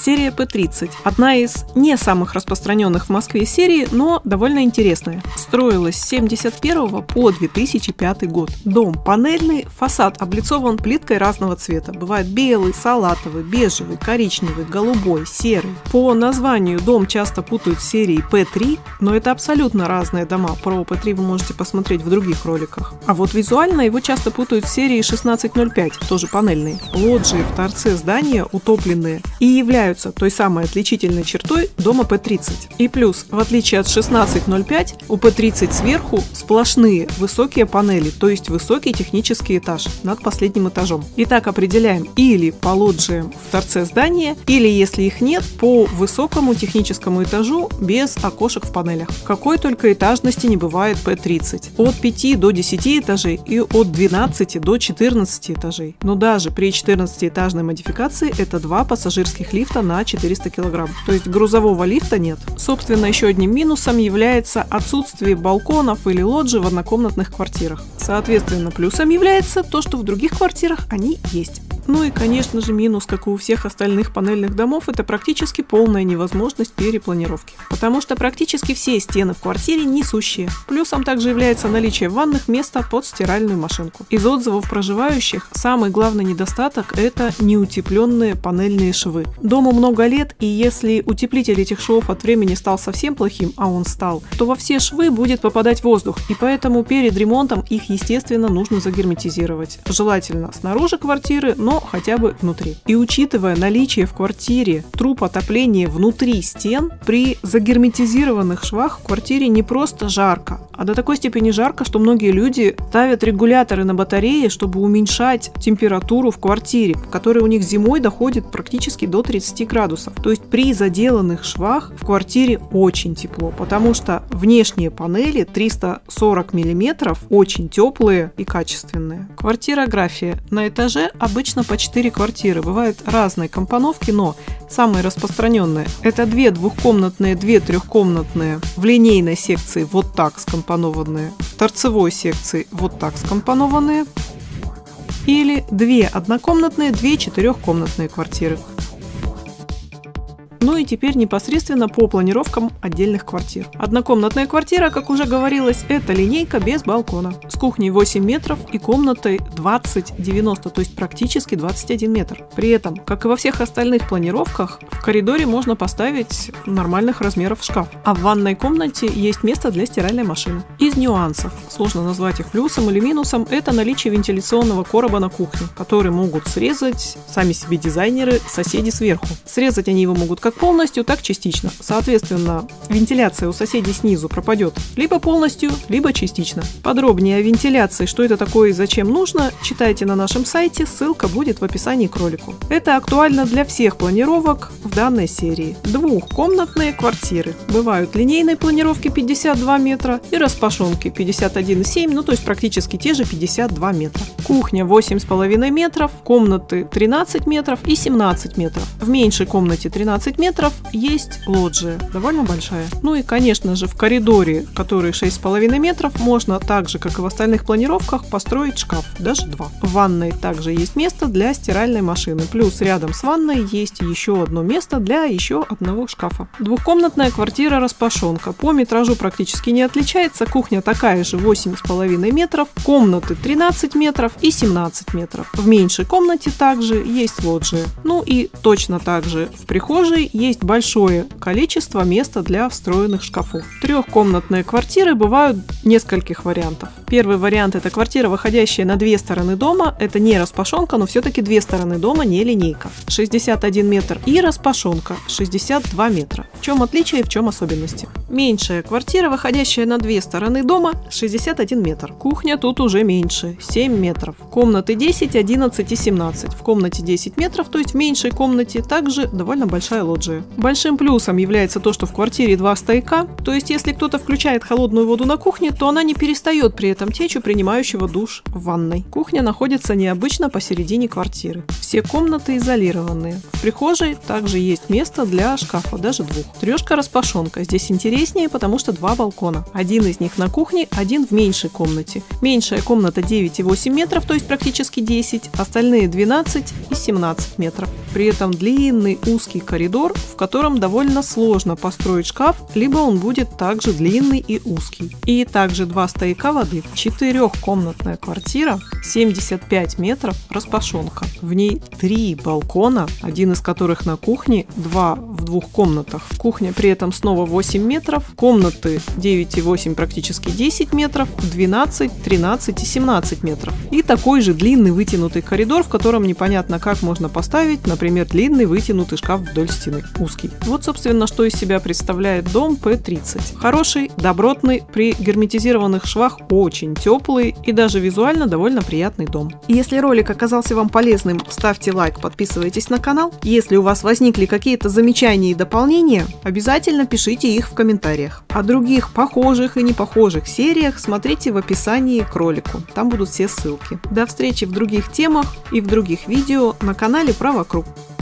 Серия P30. Одна из не самых распространенных в Москве серий, но довольно интересная. Строилась с 1971 по 2005 год. Дом панельный, фасад облицован плиткой разного цвета. Бывает белый, салатовый, бежевый, коричневый, голубой, серый. По названию дом часто путают с серией P3, но это абсолютно разные дома. Про P3 вы можете посмотреть в других роликах. А вот визуально его часто путают с серией 1605, тоже панельные. Лоджии в торце здания утопленные и являются той самой отличительной чертой дома P30. И плюс, в отличие от 1605, у P30 сверху сплошные высокие панели, то есть высокий технический этаж над последним этажом. Итак, определяем или по лоджиям в торце здания, или, если их нет, по высокому техническому этажу без окошек в панелях. Какой только этажности не бывает P30. От 5 до 10 этажей и от 12 до 14 этажей. Но даже при 14-этажной модификации это 2 пассажирских лифта на 400 кг. То есть грузового лифта нет. Собственно, еще одним минусом является отсутствие балконов или лоджий в однокомнатных квартирах. Соответственно, плюсом является то, что в других квартирах они есть. Ну и, конечно же, минус, как и у всех остальных панельных домов, это практически полная невозможность перепланировки. Потому что практически все стены в квартире несущие. Плюсом также является наличие в ванных места под стиральную машинку. Из отзывов проживающих самый главный недостаток – это неутепленные панельные швы. Дому много лет, и если утеплитель этих швов от времени стал совсем плохим, а он стал, то во все швы будет попадать воздух, и поэтому перед ремонтом их, естественно, нужно загерметизировать. Желательно снаружи квартиры, но хотя бы внутри. И учитывая наличие в квартире труб отопления внутри стен, при загерметизированных швах в квартире не просто жарко, а до такой степени жарко, что многие люди ставят регуляторы на батарее, чтобы уменьшать температуру в квартире, которая у них зимой доходит практически до 30 градусов. То есть при заделанных швах в квартире очень тепло, потому что внешние панели 340 мм очень теплые и качественные. Квартирография. На этаже обычно по 4 квартиры. Бывают разные компоновки, но самые распространенные – это 2 двухкомнатные, 2 трехкомнатные в линейной секции вот так скомпонованные, в торцевой секции вот так скомпонованные, или 2 однокомнатные, 2 четырехкомнатные квартиры. Ну и теперь непосредственно по планировкам отдельных квартир. Однокомнатная квартира, как уже говорилось, это линейка без балкона. С кухней 8 метров и комнатой 20-90, то есть практически 21 метр. При этом, как и во всех остальных планировках, в коридоре можно поставить нормальных размеров шкаф. А в ванной комнате есть место для стиральной машины. Из нюансов, сложно назвать их плюсом или минусом, это наличие вентиляционного короба на кухне, который могут срезать сами себе дизайнеры, соседи сверху. Срезать они его могут как полностью, так частично. Соответственно, вентиляция у соседей снизу пропадет либо полностью, либо частично. Подробнее о вентиляции, что это такое и зачем нужно, читайте на нашем сайте, ссылка будет в описании к ролику. Это актуально для всех планировок в данной серии. Двухкомнатные квартиры. Бывают линейные планировки 52 метра и распашонки 51,7, ну то есть практически те же 52 метра. Кухня 8,5 метров, комнаты 13 метров и 17 метров. В меньшей комнате 13 метров есть лоджия, довольно большая. Ну и, конечно же, в коридоре, который 6,5 метров, можно так же, как и в остальных планировках, построить шкаф, даже 2. В ванной также есть место для стиральной машины, плюс рядом с ванной есть еще одно место для еще одного шкафа. Двухкомнатная квартира распашонка. По метражу практически не отличается, кухня такая же 8,5 метров, комнаты 13 метров и 17 метров. В меньшей комнате также есть лоджия. Ну и точно так же в прихожей есть большое количество места для встроенных шкафов. Трехкомнатные квартиры бывают нескольких вариантов. Первый вариант – это квартира, выходящая на 2 стороны дома. Это не распашонка, но все-таки 2 стороны дома, не линейка. 61 метр и распашонка 62 метра. В чем отличие и в чем особенности? Меньшая квартира, выходящая на 2 стороны дома, 61 метр. Кухня тут уже меньше, 7 метров. Комнаты 10, 11 и 17. В комнате 10 метров, то есть в меньшей комнате, также довольно большая лоджия. Большим плюсом является то, что в квартире 2 стояка, то есть если кто-то включает холодную воду на кухне, то она не перестает при этом течь у принимающего душ в ванной. Кухня находится необычно посередине квартиры. Все Все комнаты изолированные. В прихожей также есть место для шкафа, даже 2. Трешка-распашонка. Здесь интереснее, потому что 2 балкона. Один из них на кухне, один в меньшей комнате. Меньшая комната 9,8 метров, то есть практически 10, остальные 12 и 17 метров. При этом длинный узкий коридор, в котором довольно сложно построить шкаф, либо он будет также длинный и узкий. И также 2 стояка воды. 4-комнатная квартира, 75 метров, распашонка. В ней 3 балкона, один из которых на кухне, 2 в 2 комнатах. Кухня при этом снова 8 метров, комнаты 9,8 практически 10 метров, 12, 13 и 17 метров. И такой же длинный вытянутый коридор, в котором непонятно как можно поставить, например, длинный вытянутый шкаф вдоль стены, узкий. Вот, собственно, что из себя представляет дом P30. Хороший, добротный, при герметизированных швах очень теплый и даже визуально довольно приятный дом. Если ролик оказался вам полезным, ставьте лайк, подписывайтесь на канал. Если у вас возникли какие-то замечания и дополнения, обязательно пишите их в комментариях. О других похожих и не похожих сериях смотрите в описании к ролику. Там будут все ссылки. До встречи в других темах и в других видео на канале Про Вокруг.